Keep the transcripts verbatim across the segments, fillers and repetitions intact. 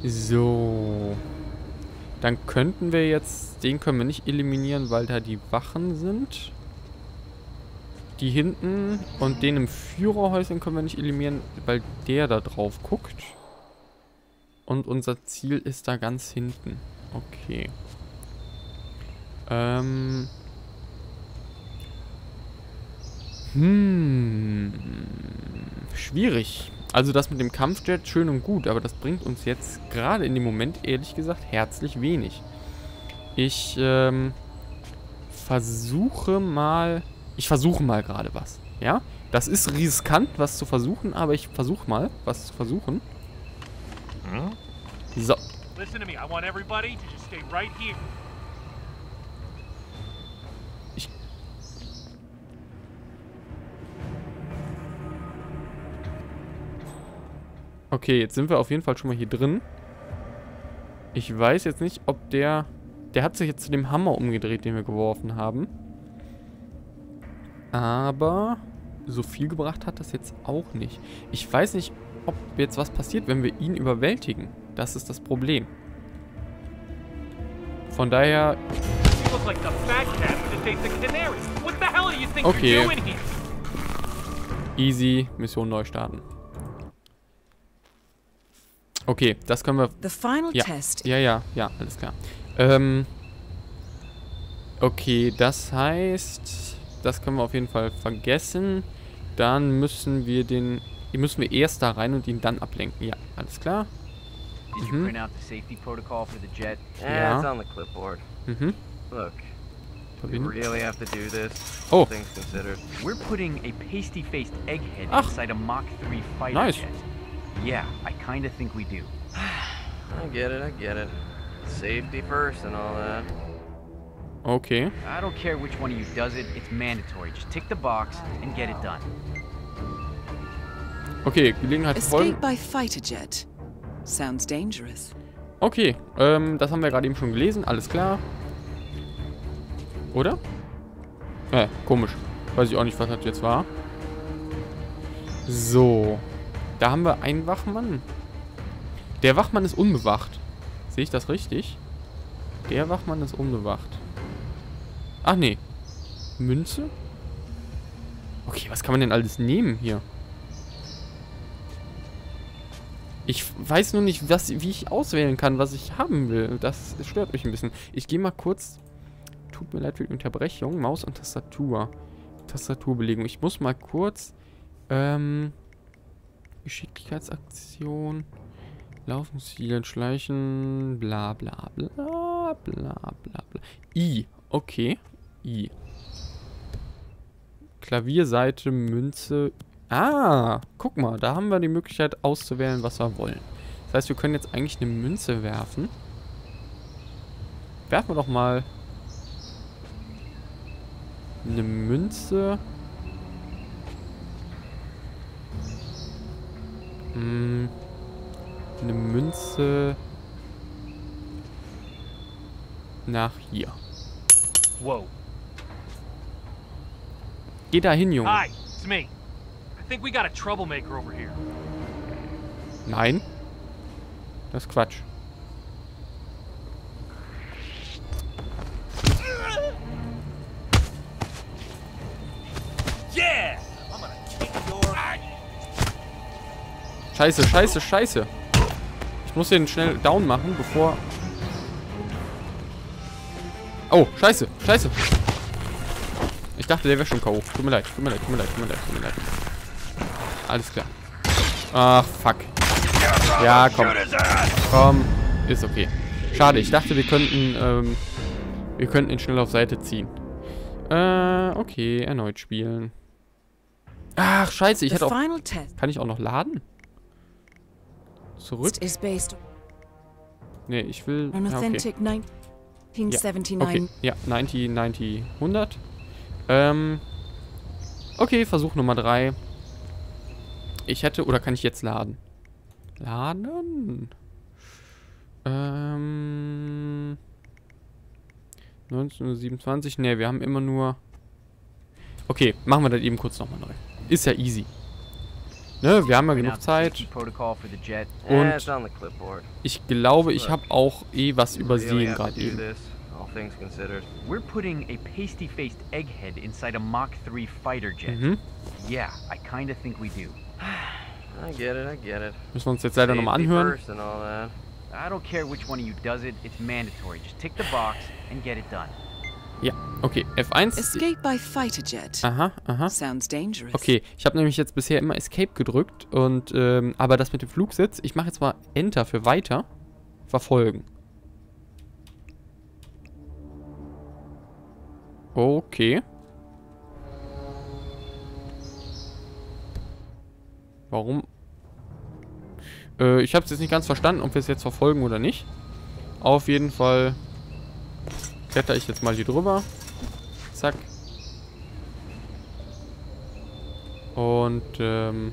So. Dann könnten wir jetzt... Den können wir nicht eliminieren, weil da die Wachen sind. Die hinten. Und den im Führerhäuschen können wir nicht eliminieren, weil der da drauf guckt. Und unser Ziel ist da ganz hinten. Okay. Ähm... Hm. Schwierig. Also das mit dem Kampfjet schön und gut, aber das bringt uns jetzt gerade in dem Moment, ehrlich gesagt, herzlich wenig. Ich ähm, versuche mal... Ich versuche mal gerade was. Ja? Das ist riskant, was zu versuchen, aber ich versuche mal, was zu versuchen. Hm? So. Listen to me. I want everybody to just stay right here. Okay, jetzt sind wir auf jeden Fall schon mal hier drin. Ich weiß jetzt nicht, ob der... Der hat sich jetzt zu dem Hammer umgedreht, den wir geworfen haben. Aber so viel gebracht hat das jetzt auch nicht. Ich weiß nicht, ob jetzt was passiert, wenn wir ihn überwältigen. Das ist das Problem. Von daher... Okay. Easy, Mission neu starten. Okay, das können wir... Ja, ja, ja, ja, alles klar. Ähm, okay, das heißt, das können wir auf jeden Fall vergessen. Dann müssen wir den... Müssen wir erst da rein und ihn dann ablenken. Ja, alles klar. Mhm. Ja. Mhm. Oh. Ach. Nice. Yeah, I kinda think we do. I get it, I get it. Safety first and all that. Okay. I don't care which one of you does it, it's mandatory. Just tick the box and get it done. Okay, Gelegenheit voll. Escape by fighter jet. Sounds dangerous. Okay, ähm, das haben wir gerade eben schon gelesen, alles klar. Oder? Äh, komisch. Weiß ich auch nicht, was das jetzt war. So. Da haben wir einen Wachmann. Der Wachmann ist unbewacht. Sehe ich das richtig? Der Wachmann ist unbewacht. Ach nee. Münze? Okay, was kann man denn alles nehmen hier? Ich weiß nur nicht, was, wie ich auswählen kann, was ich haben will. Das stört mich ein bisschen. Ich gehe mal kurz... Tut mir leid für die Unterbrechung. Maus und Tastatur. Tastaturbelegung. Ich muss mal kurz... Ähm... Geschicklichkeitsaktion, Laufen, Zielen, Schleichen, bla bla bla bla bla bla. I, okay. I. Klavierseite, Münze. Ah, guck mal, da haben wir die Möglichkeit auszuwählen, was wir wollen. Das heißt, wir können jetzt eigentlich eine Münze werfen. Werfen wir doch mal eine Münze. Eine Münze nach hier. Wow. Geh da hin, Junge. Hi, it's me. I think we got a troublemaker over here. Nein. Das ist Quatsch. Yeah! I'm gonna kick your... Scheiße, scheiße, scheiße. Ich muss den schnell down machen, bevor... Oh, scheiße, scheiße. Ich dachte, der wäre schon K O. Tut mir leid, tut mir leid, tut mir leid, tut mir leid, tut mir leid. Alles klar. Ach, fuck. Ja, komm. Komm, ist okay. Schade, ich dachte, wir könnten, ähm... Wir könnten ihn schnell auf Seite ziehen. Äh, okay, erneut spielen. Ach, scheiße, ich hätte auch... Kann ich auch noch laden? Zurück? Nee, ich will... Ja, okay. Ja, okay. Ja, neunzig, neunzig, hundert. Ähm... Okay, Versuch Nummer drei. Ich hätte... Oder kann ich jetzt laden? Laden? Ähm... neunzehnhundertsiebenundzwanzig. Ne, wir haben immer nur... Okay, machen wir das eben kurz nochmal neu. Ist ja easy. Ne, wir haben ja Print genug out the Zeit. safety protocol for the jet. Yeah, Und it's on the clipboard. ich glaube, ich habe auch eh was Really übersehen have to gerade do eben. this, all things considered. We're putting a pasty-faced egghead inside a Mach three fighter jet. Mhm. Yeah, I kinda think we do. I get it, I get it. Müssen wir uns jetzt leider nochmal Safety anhören. first and all that. I don't care which one of you does it, it's mandatory. Just tick the box and get it done. Ja, okay. F eins. Escape by fighter jet. Aha, aha. Sounds dangerous. Okay, ich habe nämlich jetzt bisher immer Escape gedrückt. Und, ähm, aber das mit dem Flugsitz, ich mache jetzt mal Enter für weiter. Verfolgen. Okay. Warum? Äh, ich habe es jetzt nicht ganz verstanden, ob wir es jetzt verfolgen oder nicht. Auf jeden Fall kletter ich jetzt mal hier drüber. Zack. Und, ähm...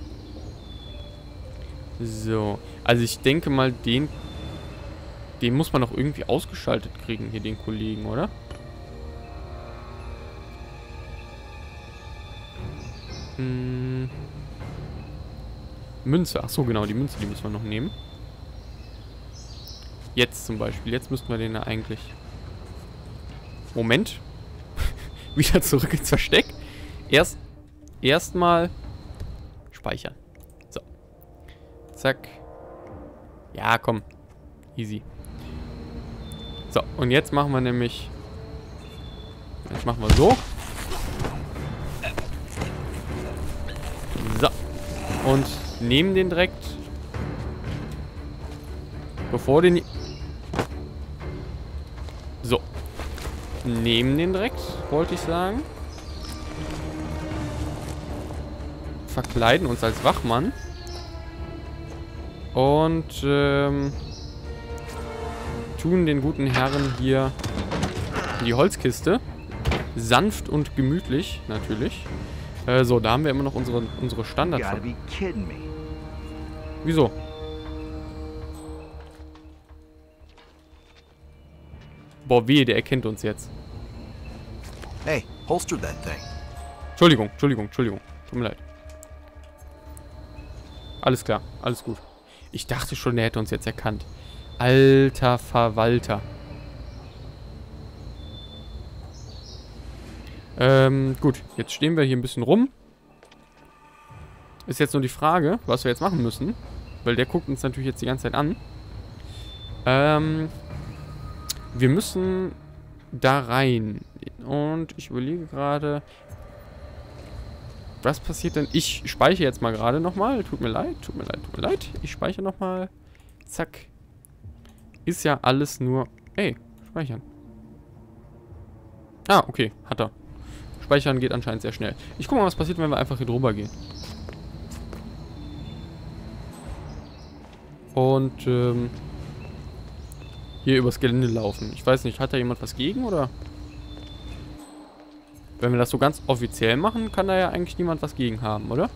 so. Also ich denke mal, den... Den muss man doch irgendwie ausgeschaltet kriegen, hier den Kollegen, oder? Hm... Münze. Ach so, genau, die Münze, die müssen wir noch nehmen. Jetzt zum Beispiel. Jetzt müssten wir den da eigentlich... Moment. Wieder zurück ins Versteck. Erst... Erstmal... Speichern. So. Zack. Ja, komm. Easy. So, und jetzt machen wir nämlich... Jetzt machen wir so. So. Und... nehmen den direkt. Bevor den... So. Nehmen den direkt, wollte ich sagen. Verkleiden uns als Wachmann. Und, ähm... tun den guten Herren hier in die Holzkiste. Sanft und gemütlich, natürlich. Äh, so, da haben wir immer noch unsere, unsere Standards. Wieso? Boah, wehe, der erkennt uns jetzt. Hey, holster that thing. Entschuldigung, Entschuldigung, Entschuldigung. Tut mir leid. Alles klar, alles gut. Ich dachte schon, der hätte uns jetzt erkannt. Alter Verwalter. Ähm, gut. Jetzt stehen wir hier ein bisschen rum. Ist jetzt nur die Frage, was wir jetzt machen müssen. Weil der guckt uns natürlich jetzt die ganze Zeit an. Ähm, wir müssen da rein. Und ich überlege gerade... Was passiert denn? Ich speichere jetzt mal gerade nochmal. Tut mir leid, tut mir leid, tut mir leid. Ich speichere nochmal. Zack. Ist ja alles nur... Ey, speichern. Ah, okay, hat er. Speichern geht anscheinend sehr schnell. Ich gucke mal, was passiert, wenn wir einfach hier drüber gehen. Und, ähm... hier übers Gelände laufen. Ich weiß nicht, hat da jemand was gegen, oder? Wenn wir das so ganz offiziell machen, kann da ja eigentlich niemand was gegen haben, oder?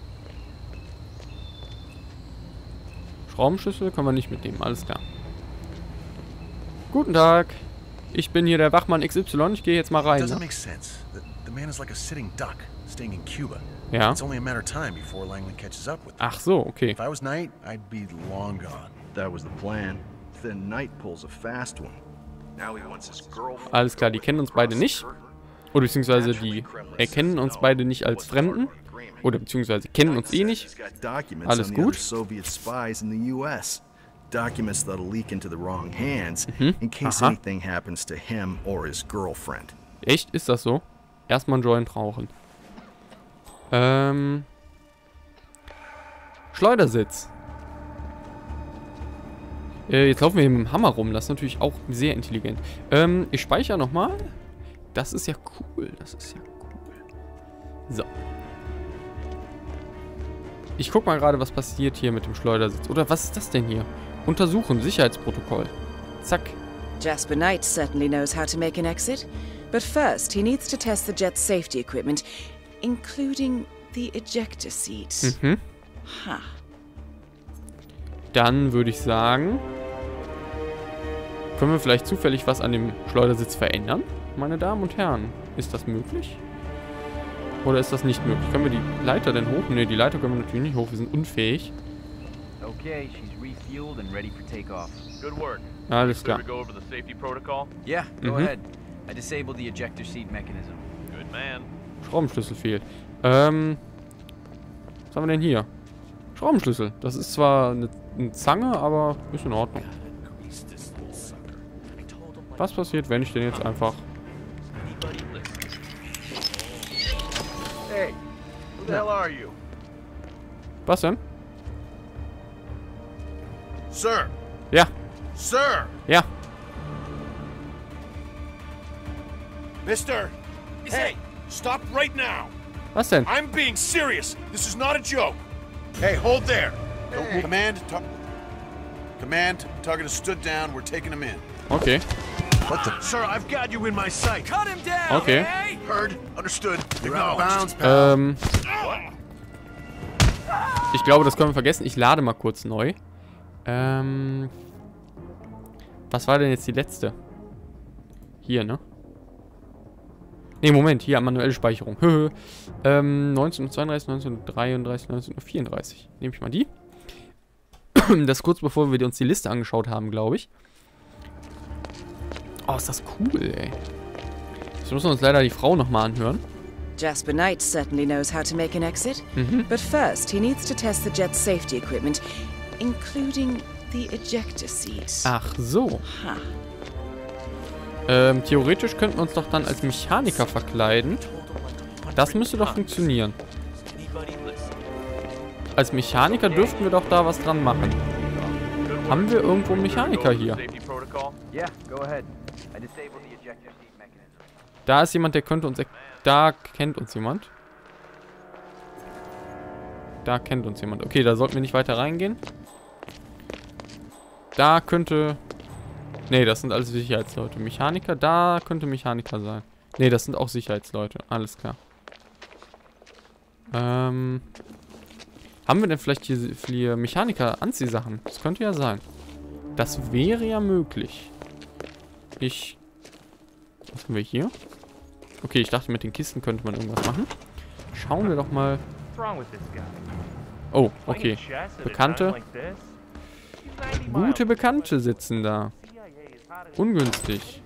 Schraubenschlüssel können wir nicht mitnehmen, alles klar. Guten Tag. Ich bin hier der Wachmann X Y. Ich gehe jetzt mal rein. Ne? Ja. Ach so, okay. Alles klar, die kennen uns beide nicht. Oder beziehungsweise die erkennen uns beide nicht als Fremden. Oder beziehungsweise kennen uns eh nicht. Alles gut. Documents that'll leak into the wrong hands Mhm. in case Aha. anything happens to him or his girlfriend. Echt? Ist das so? Erstmal einen Joint rauchen. Ähm. Schleudersitz. Äh, jetzt laufen wir hier mit dem Hammer rum. Das ist natürlich auch sehr intelligent. Ähm, ich speichere nochmal. Das ist ja cool. Das ist ja cool. So. Ich guck mal gerade, was passiert hier mit dem Schleudersitz. Oder was ist das denn hier? Untersuchen, Sicherheitsprotokoll. Zack. Jasper Knight certainly knows how to make an exit. But first, he needs to test the jet's safety equipment, including the ejector seat. Mhm. Ha. Dann würde ich sagen, können wir vielleicht zufällig was an dem Schleudersitz verändern? Meine Damen und Herren, ist das möglich? Oder ist das nicht möglich? Können wir die Leiter denn hoch? Ne, die Leiter können wir natürlich nicht hoch. Wir sind unfähig. Okay, she's refueled and ready for takeoff. Good work. Alles klar. Should we go over the safety protocol? Yeah, go Mhm. ahead. I disabled the ejector seat mechanism. Good man. Schraubenschlüssel fehlt. Ähm. Was haben wir denn hier? Schraubenschlüssel. Das ist zwar eine, eine Zange, aber ist in Ordnung. Was passiert, wenn ich den jetzt einfach... Hey, who the hell are you? Was denn? Sir! Ja, Sir! ja. Mister! Hey! Stop right now! Was denn? I'm being serious! This is not a joke! Hey, hold there! Hey. Command, Tug... Command, Tugger has stood down. We're taking him in. Okay. What the... Sir, I've got you in my sight. Cut him down! Okay. Heard. Understood. Acknowledged. Ähm. Ich glaube, das können wir vergessen. Ich lade mal kurz neu. Ähm. Was war denn jetzt die letzte? Hier, ne? Ne, Moment. Hier, manuelle Speicherung. ähm, neunzehnhundertzweiunddreißig, neunzehnhundertdreiunddreißig, neunzehnhundertvierunddreißig. Nehme ich mal die. Das kurz bevor wir uns die Liste angeschaut haben, glaube ich. Oh, ist das cool, ey. Jetzt müssen wir uns leider die Frau nochmal anhören. Jasper Knight certainly knows how to make an exit. Mhm. But first, he needs to test the jet's safety equipment, including the ejector seat. Ach so. Ha. Ähm, theoretisch könnten wir uns doch dann als Mechaniker verkleiden. Das müsste doch funktionieren. Als Mechaniker dürften wir doch da was dran machen. Haben wir irgendwo einen Mechaniker hier? Safety protocol? Yeah, go ahead. I disabled the ejector seat mechanism. Da ist jemand, der könnte uns... Da kennt uns jemand. Da kennt uns jemand. Okay, da sollten wir nicht weiter reingehen. Da könnte... Ne, das sind alles Sicherheitsleute. Mechaniker, da könnte Mechaniker sein. Ne, das sind auch Sicherheitsleute. Alles klar. Ähm... Haben wir denn vielleicht hier, hier Mechaniker-Anziehsachen? Das könnte ja sein. Das wäre ja möglich. Ich... Was haben wir hier? Okay, ich dachte, mit den Kisten könnte man irgendwas machen. Schauen wir doch mal. Oh, okay. Bekannte. Gute Bekannte sitzen da. Ungünstig.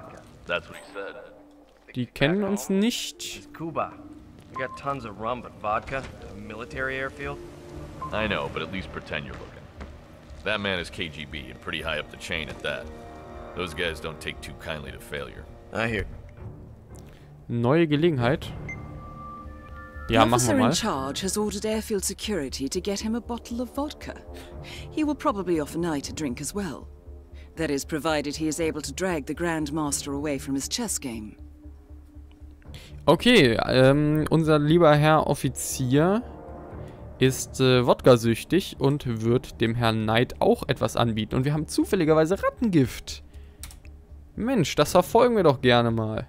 Die kennen uns nicht. Cuba. We got tons of rum, but vodka? A military airfield? I know, but at least pretend you're looking. That man is K G B and pretty high up the chain at that. Those guys don't take too kindly to failure. I hear. Neue Gelegenheit. The Ja, machen officer wir in mal. charge has ordered airfield security to get him a bottle of vodka. He will probably offer Knight a drink as well. That is, provided he is able to drag the Grand Master away from his chess game. Okay, ähm, unser lieber Herr Offizier ist äh, Wodka-süchtig und wird dem Herrn Knight auch etwas anbieten. Und wir haben zufälligerweise Rattengift. Mensch, das verfolgen wir doch gerne mal.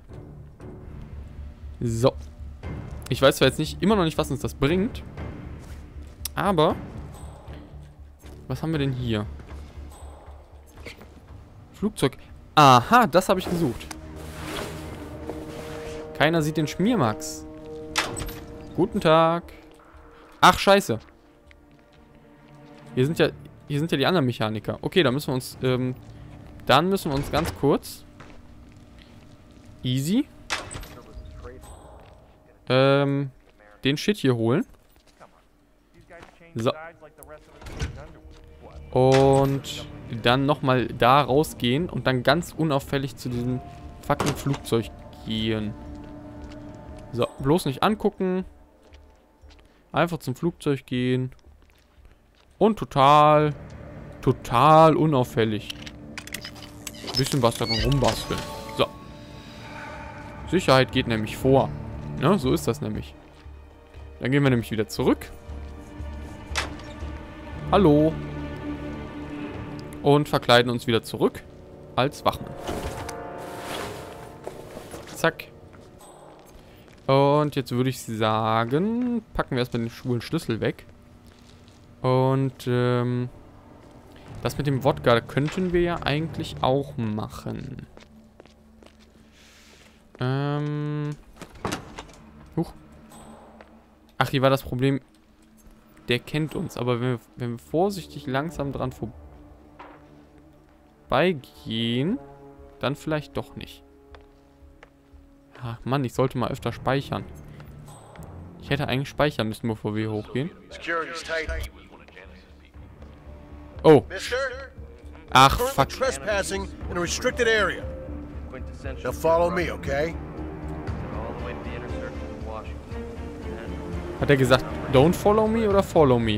So. Ich weiß zwar jetzt nicht, immer noch nicht, was uns das bringt. Aber... Was haben wir denn hier? Flugzeug. Aha, das habe ich gesucht. Keiner sieht den Schmiermax. Guten Tag. Ach, scheiße. Hier sind ja, hier sind ja die anderen Mechaniker. Okay, dann müssen wir uns, ähm, dann müssen wir uns ganz kurz... Easy. Ähm, den Shit hier holen. So. Und dann nochmal da rausgehen und dann ganz unauffällig zu diesem fucking Flugzeug gehen. So, bloß nicht angucken. Einfach zum Flugzeug gehen. Und total, total unauffällig. Ein bisschen was daran rumbasteln. So. Sicherheit geht nämlich vor. Ja, so ist das nämlich. Dann gehen wir nämlich wieder zurück. Hallo. Und verkleiden uns wieder zurück als Wachmann. Zack. Und jetzt würde ich sagen, packen wir erstmal den schwulen Schlüssel weg. Und ähm, das mit dem Wodka könnten wir ja eigentlich auch machen. Ähm. Huch. Ach, hier war das Problem. Der kennt uns. Aber wenn wir, wenn wir vorsichtig langsam dran vorbeigehen, dann vielleicht doch nicht. Ach Mann, ich sollte mal öfter speichern. Ich hätte eigentlich speichern müssen, bevor wir hier hochgehen. Oh. Ach, fuck. Trespassing in a restricted area. Now follow me, okay? Hat er gesagt, don't follow me oder follow me?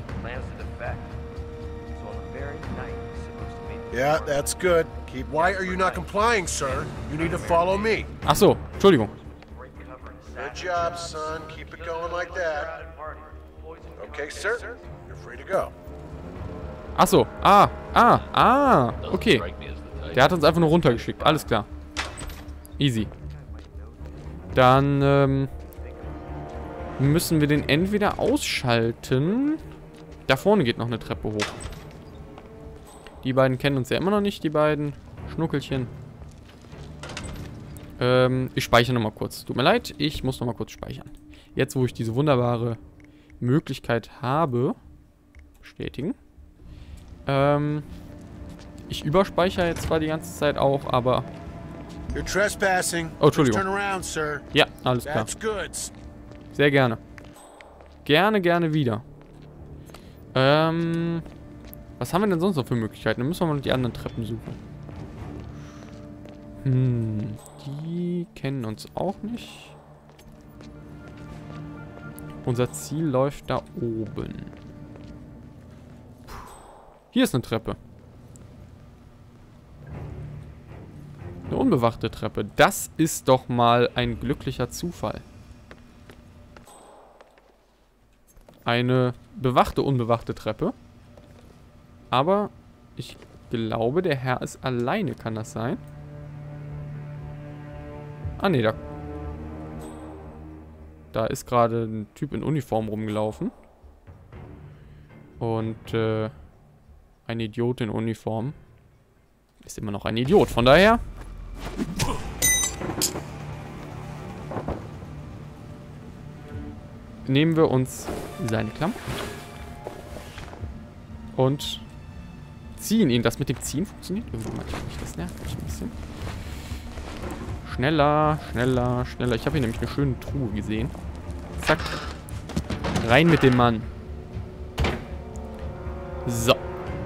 Yeah, that's good. Keep. Why are you not complying, sir? You need to follow me. Ach so, Entschuldigung. Good job, son. Keep it going like that. Okay, sir. You're free to go. Ach so, ah, ah, ah, okay. Der hat uns einfach nur runtergeschickt, alles klar. Easy. Dann, ähm, müssen wir den entweder ausschalten. Da vorne geht noch eine Treppe hoch. Die beiden kennen uns ja immer noch nicht, die beiden Schnuckelchen. Ähm, ich speichere nochmal kurz. Tut mir leid, ich muss nochmal kurz speichern. Jetzt, wo ich diese wunderbare Möglichkeit habe. Bestätigen. Ähm, ich überspeichere jetzt zwar die ganze Zeit auch, aber... You're trespassing. Oh, Entschuldigung. Turn around, sir. Ja, alles klar. That's good. Sehr gerne. Gerne, gerne wieder. Ähm... Was haben wir denn sonst noch für Möglichkeiten? Dann müssen wir mal die anderen Treppen suchen. Hm, die kennen uns auch nicht. Unser Ziel läuft da oben. Puh. Hier ist eine Treppe. Eine unbewachte Treppe. Das ist doch mal ein glücklicher Zufall. Eine bewachte, unbewachte Treppe. Aber ich glaube, der Herr ist alleine. Kann das sein? Ah, nee, da... Da ist gerade ein Typ in Uniform rumgelaufen. Und, äh... ein Idiot in Uniform ist immer noch ein Idiot. Von daher... nehmen wir uns seine Klammer. Und... ziehen ihn. Das mit dem Ziehen funktioniert irgendwie manchmal nicht. Das nervt mich ein bisschen. Schneller, schneller, schneller. Ich habe hier nämlich eine schöne Truhe gesehen. Zack. Rein mit dem Mann. So.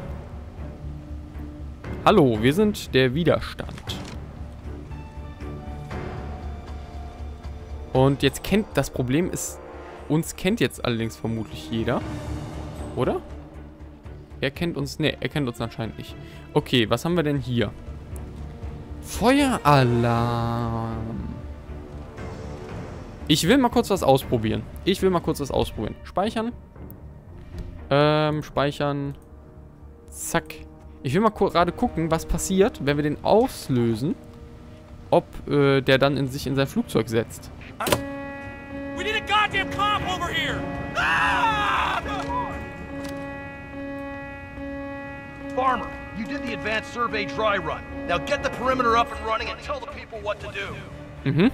Hallo, wir sind der Widerstand. Und jetzt kennt... Das Problem ist... Uns kennt jetzt allerdings vermutlich jeder. Oder? Er kennt uns... Ne, er kennt uns anscheinend nicht. Okay, was haben wir denn hier? Feueralarm. Ich will mal kurz was ausprobieren. Ich will mal kurz was ausprobieren. Speichern. Ähm, speichern. Zack. Ich will mal gerade gucken, was passiert, wenn wir den auslösen. Ob äh, der dann in sich in sein Flugzeug setzt. We need a goddamn cop over here! Farmer, you did the advanced survey dry run. Now get the perimeter up and running and tell the people what to do. Mhm.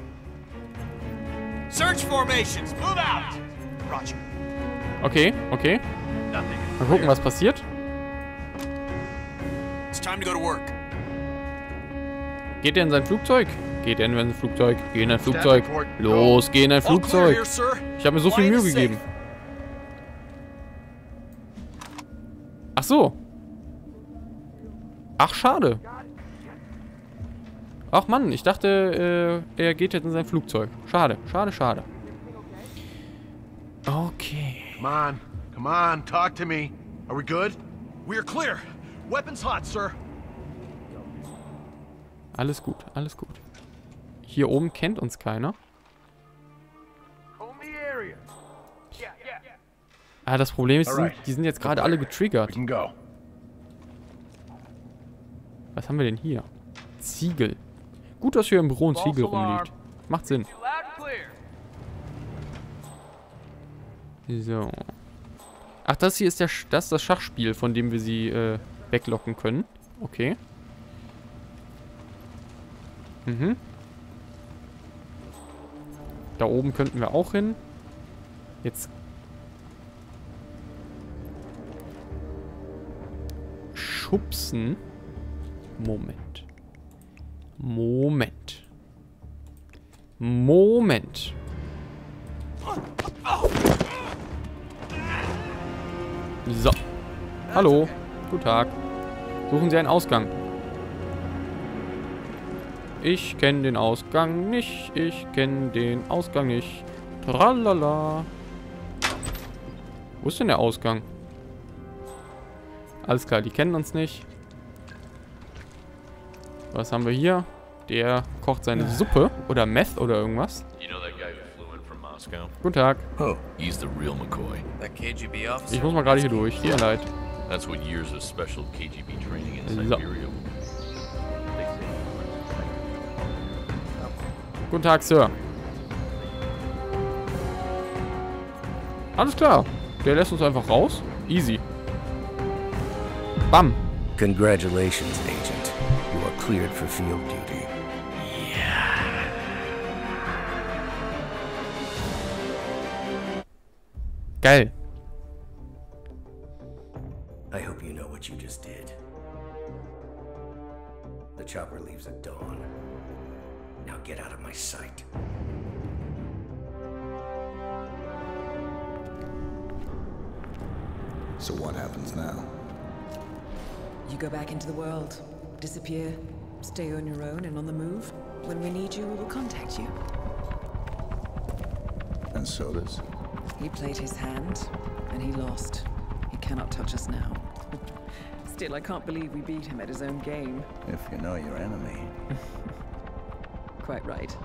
Search formations, move out! Roger. Okay, okay. Mal gucken, was passiert. It's time to go to work. Geht er in sein Flugzeug? Geht er in sein Flugzeug? Geh in ein Flugzeug. Los, geh in ein Flugzeug. Ich habe mir so viel Mühe gegeben. Ach so. Ach, schade. Ach Mann, ich dachte, äh, er geht jetzt in sein Flugzeug. Schade, schade, schade. Okay. Come on, come on, talk to me. Are we good? We're clear. Weapons hot, sir. Alles gut, alles gut. Hier oben kennt uns keiner. Ah, das Problem ist, die sind, die sind jetzt gerade alle getriggert. Was haben wir denn hier? Ziegel. Gut, dass hier im Büro ein Ziegel rumliegt. Macht Sinn. So. Ach, das hier ist, der, das, ist das Schachspiel, von dem wir sie äh, weglocken können. Okay. Mhm. Da oben könnten wir auch hin. Jetzt. Schubsen. Moment. Moment. Moment. So. Hallo. Guten Tag. Suchen Sie einen Ausgang. Ich kenne den Ausgang nicht. Ich kenne den Ausgang nicht. Tralala. Wo ist denn der Ausgang? Alles klar, die kennen uns nicht. Was haben wir hier? Der kocht seine Suppe oder Meth oder irgendwas. You know that guy who flew in from Moscow? Guten Tag. Oh, he's the real McCoy. That K G B officer? Ich muss mal gerade hier durch. Tut mir leid. That's what years of special K G B training in So. Siberia. Guten Tag, Sir. Alles klar. Der lässt uns einfach raus. Easy. Bam. Congratulations, Agent. You are cleared for field duty. Geil. I hope you know what you just did. The chopper leaves at dawn. Now get out of my sight. So what happens now? You go back into the world, disappear, stay on your own and on the move. When we need you, we will contact you. And so does. He played his hand, and he lost. He cannot touch us now. Still, I can't believe we beat him at his own game. If you know your enemy. Quite right.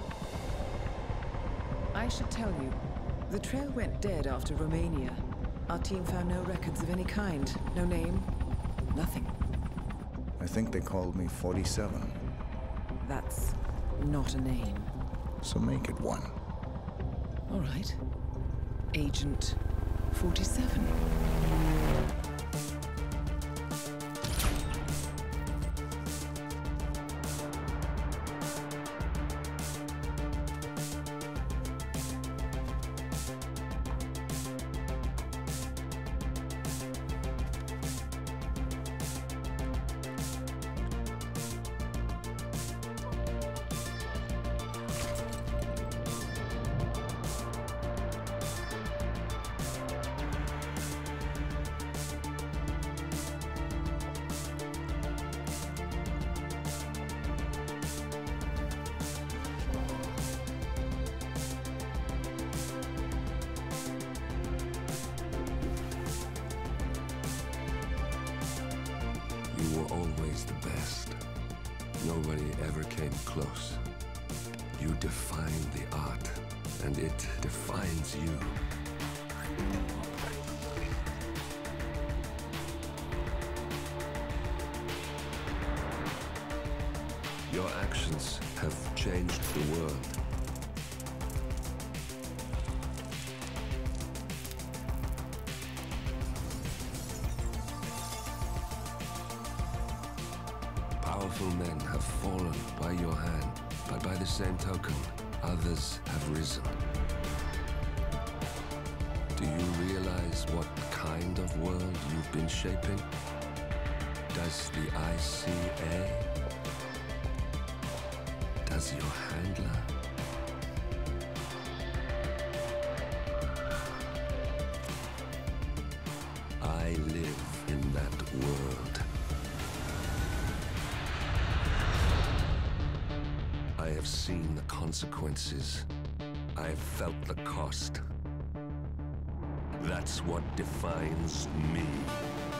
I should tell you, the trail went dead after Romania. Our team found no records of any kind. No name. Nothing. I think they called me forty-seven. That's not a name. So make it one. All right. Agent forty-seven. You were always the best. Nobody ever came close. You define the art, and it defines you. Your actions have changed the world. Powerful men have fallen by your hand, but by the same token, others have risen. Do you realize what kind of world you've been shaping? Does the I C A? Does your handler? I live in that world. I have seen the consequences. I have felt the cost. That's what defines me.